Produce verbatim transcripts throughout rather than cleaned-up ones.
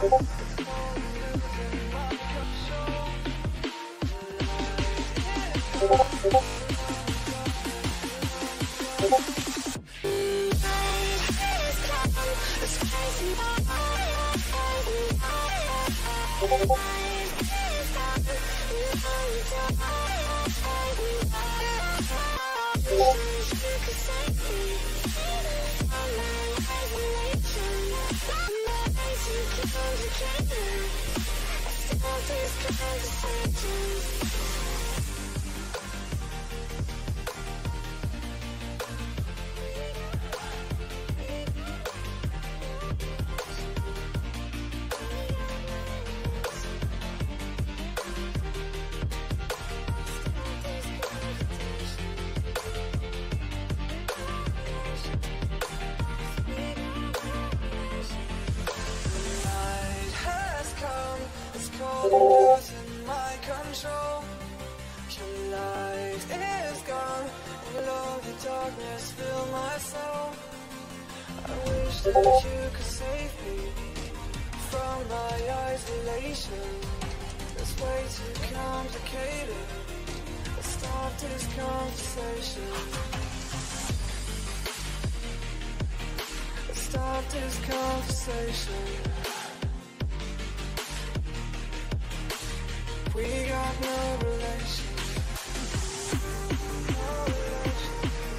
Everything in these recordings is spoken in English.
Losing my control. Your light is gone, and all the darkness fill my soul. I wish that you could save me from my isolation. It's way too complicated. Let's start this conversation. Let's start this conversation. We got no relation. No relation.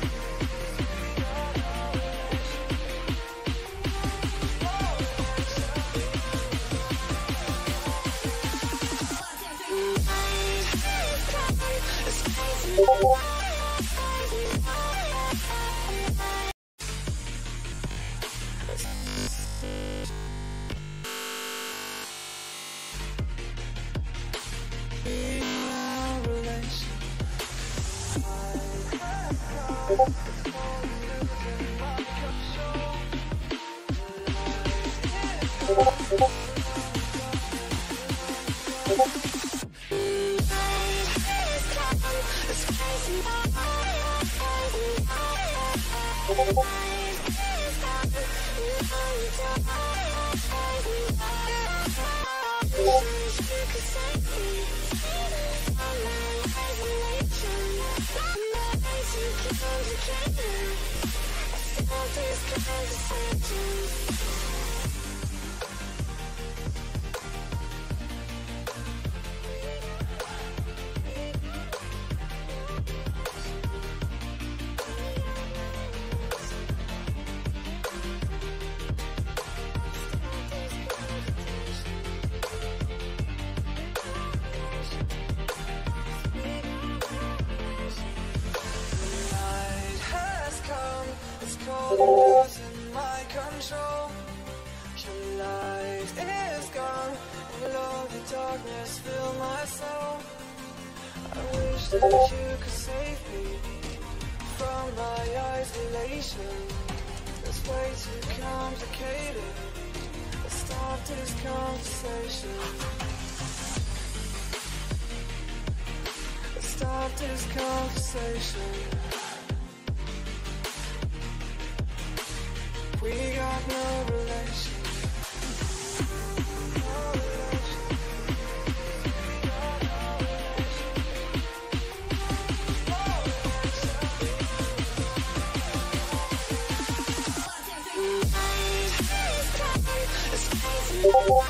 Losing my control. Your light is gone, and all the darkness fill my soul. I wish that you could save me from my isolation. It's way too complicated. Let's start this conversation. Let's start this conversation. We got no relation. No relation. No relation.